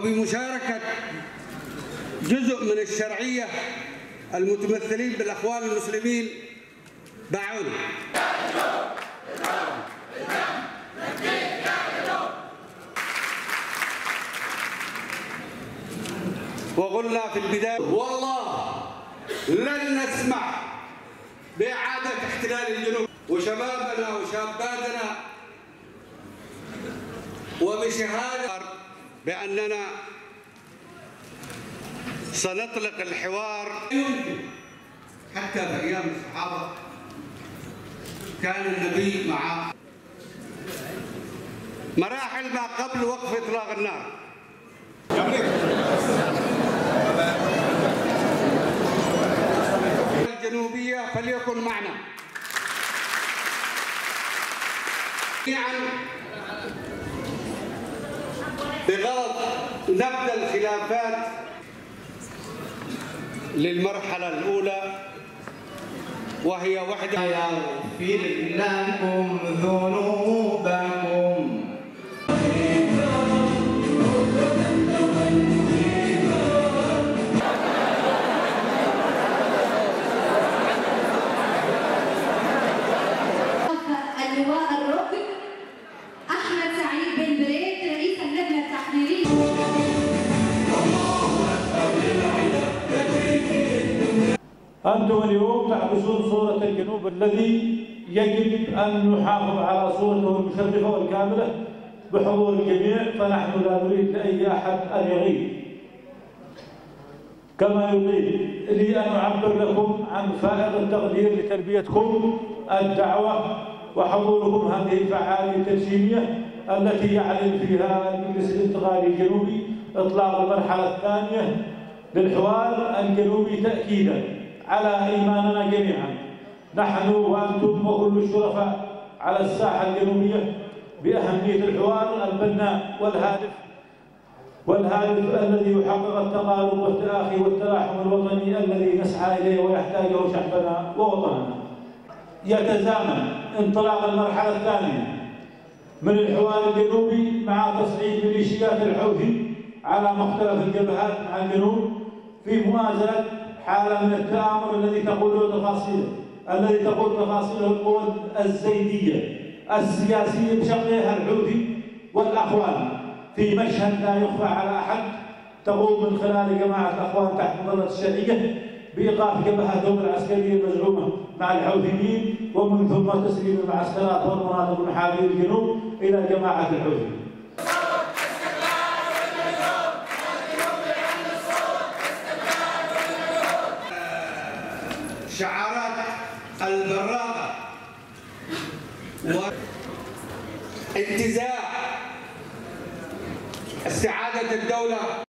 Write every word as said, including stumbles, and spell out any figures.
وبمشاركة جزء من الشرعية المتمثلين بالأخوان المسلمين باعونا. وقلنا في البداية والله لن نسمح بإعادة احتلال الجنوب، وشبابنا وشاباتنا وبشهادة بأننا سنطلق الحوار. يمكن حتى في أيام الصحابة كان النبي مع مراحل ما قبل وقف إطلاق النار. الجنوبية فليكن معنا جميعا بغرض نبذ الخلافات للمرحلة الأولى، وهي وحدة يغفر لكم ذنوبكم. اللواء الركن أحمد سعيد بن بريد رئيس اللجنة التحريرية. أنتم اليوم تعكسون صورة الجنوب الذي يجب أن نحافظ على صورته المشرفة والكاملة بحضور الجميع، فنحن لا نريد لأي أحد أن يغيب. كما يطيب لي أن أعبر لكم عن فائض التقدير لتلبيتكم الدعوة وحضوركم هذه الفعالية التنشيمية التي يعلن فيها المجلس الانتقالي الجنوبي إطلاق المرحلة الثانية للحوار الجنوبي تأكيدا على إيماننا جميعا نحن وأنتم وكل الشرفاء على الساحة الجنوبية بأهمية الحوار البناء والهادف والهادف الذي يحقق التقارب والتآخي والتلاحم الوطني الذي نسعى إليه ويحتاجه شعبنا ووطننا. يتزامن انطلاق المرحلة الثانية من الحوار الجنوبي مع تصعيد ميليشيات الحوثي على مختلف الجبهات مع الجنوب في مؤازرة حالة من التآمر الذي تقوله تفاصيله الذي تقول تفاصيله القوى الزيدية السياسية بشقيها الحوثي والأخوان في مشهد لا يخفى على أحد تقوم من خلال جماعة الأخوان تحت مظلة الشرعية بإيقاف جبهاتهم العسكرية المزعومة مع الحوثيين ومن ثم تسليم المعسكرات والمناطق المحاذية الجنوب إلى جماعة الحوثي. شعارات البراءة وانتزاع استعادة الدولة